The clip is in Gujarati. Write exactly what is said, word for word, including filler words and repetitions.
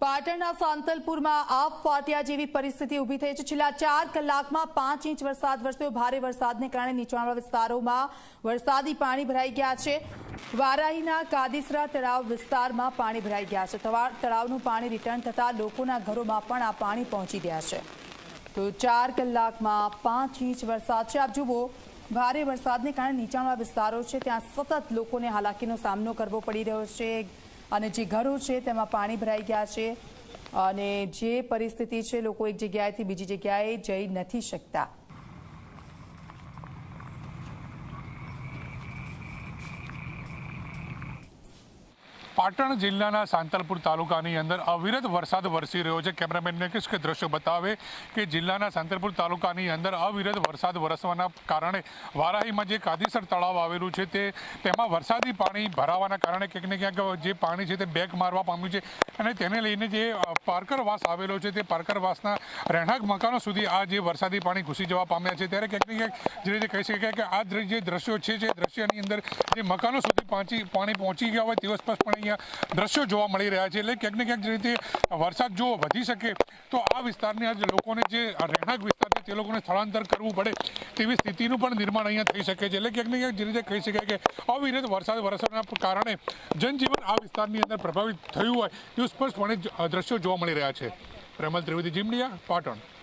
પાટણના સાંતલપુરમાં આપ ફાટ્યા જેવી પરિસ્થિતિ ઊભી થઈ છે। છેલ્લા ચાર કલાકમાં પાંચ ઇંચ વરસાદ વરસ્યો। ભારે વરસાદને કારણે નીચાણવાળા વિસ્તારોમાં વરસાદી પાણી ભરાઈ ગયા છે। વારાહીના કાદિસરા તળાવ વિસ્તારમાં પાણી ભરાઈ ગયા છે। તળાવનું પાણી રિટર્ન થતાં લોકોના ઘરોમાં પણ આ પાણી પહોંચી ગયા છે। તો ચાર કલાકમાં પાંચ ઇંચ વરસાદ છે। આપ જુઓ, ભારે વરસાદને કારણે નીચાણવાળા વિસ્તારો છે ત્યાં સતત લોકોને હાલાકીનો સામનો કરવો પડી રહ્યો છે અને જે ઘરો છે તેમાં પાણી ભરાઈ ગયા છે અને જે પરિસ્થિતિ છે, લોકો એક જગ્યાએથી બીજી જગ્યાએ જઈ નથી શકતા। પાટણ જિલ્લાના સાંતલપુર તાલુકાની અંદર અવિરત વરસાદ વરસી રહ્યો છે। કેમેરામેનને કહીશ કે દ્રશ્યો બતાવે કે જિલ્લાના સાંતલપુર તાલુકાની અંદર અવિરત વરસાદ વરસવાના કારણે વારાહીમાં જે કાદિસર તળાવ આવેલું છે તે તેમાં વરસાદી પાણી ભરાવાના કારણે ક્યાંક ને ક્યાંક જે પાણી છે તે બેક મારવા પામ્યું છે અને તેને લઈને જે પારકરવાસ આવેલો છે તે પારકરવાસના રહેણાંક મકાનો સુધી આ જે વરસાદી પાણી ઘૂસી જવા પામ્યા છે। ત્યારે ક્યાંક ને ક્યાંક જે રીતે કહી શકાય કે આ જે દ્રશ્યો છે જે દ્રશ્યની અંદર જે મકાનો સુધી પહોંચી પાણી પહોંચી ગયા હોય તેવો સ્પષ્ટપણે દ્રશ્યો જોવા મળી રહ્યા છે। એટલે ક્યાંક ને ક્યાંક જે રીતે વરસાદ જો વધી શકે તો આ વિસ્તારના લોકોને જે રહેણાંક વિસ્તાર છે તે લોકોને સ્થળાંતર કરવું પડે તેવી સ્થિતિનું પણ નિર્માણ અહીંયા થઈ શકે છે। એટલે ક્યાંક ને ક્યાંક જે રીતે કહી શકાય કે અવિરત વરસાદ વરસવાના કારણે જનજીવન આ વિસ્તારની અંદર પ્રભાવિત થયું હોય તેવું સ્પષ્ટપણે દ્રશ્યો જોવા મળી રહ્યા છે। પ્રેમલ ત્રિવેદી, જીમીડિયા, પાટણ।